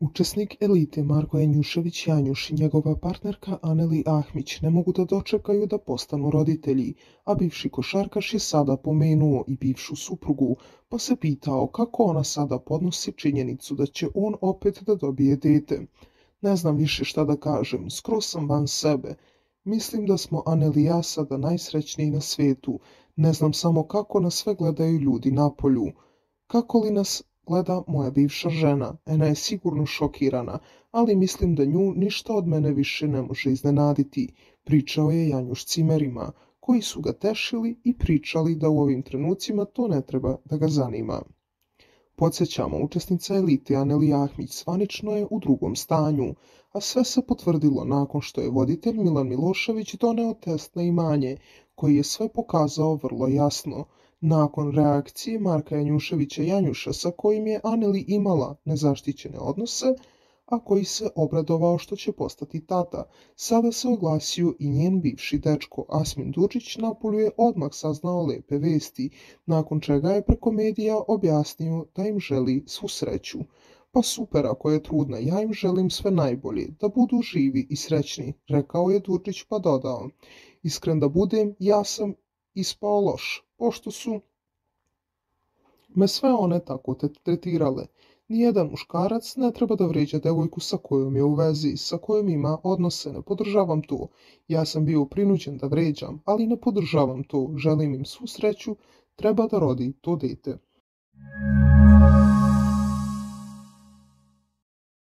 Učesnik elite Marko Janjušević-Janjuš i njegova partnerka Aneli Ahmić ne mogu da dočekaju da postanu roditelji, a bivši košarkaš je sada pomenuo i bivšu suprugu, pa se pitao kako ona sada podnosi činjenicu da će on opet da dobije dete. Ne znam više šta da kažem, skroz sam van sebe. Mislim da smo Aneli i ja sada najsrećniji na svetu. Ne znam samo kako nas sve gledaju ljudi napolju. Kako li nas gleda moja bivša žena? Ena je sigurno šokirana, ali mislim da nju ništa od mene više ne može iznenaditi, pričao je Janjuš cimerima, koji su ga tešili i pričali da u ovim trenucima to ne treba da ga zanima. Podsjećamo, učesnica elite Aneli Ahmić zvanično je u drugom stanju, a sve se potvrdilo nakon što je voditelj Milan Milošević doneo test na imanje, koji je sve pokazao vrlo jasno. Nakon reakcije Marka Janjuševića-Janjuša sa kojim je Aneli imala nezaštićene odnose, a koji se obradovao što će postati tata, sada se oglasio i njen bivši dečko Asmin Durdžić napolju je odmah saznao lepe vesti, nakon čega je preko medija objasnio da im želi svu sreću. Pa super ako je trudna, ja im želim sve najbolje, da budu živi i srećni, rekao je Durdžić pa dodao. Iskren da budem, ja sam ispao loš, pošto su me sve one tako tretirale. Nijedan muškarac ne treba da vređa devojku sa kojom je u vezi, sa kojom ima odnose, ne podržavam to. Ja sam bio prinuđen da vređam, ali ne podržavam to, želim im svu sreću, treba da rodi to dete.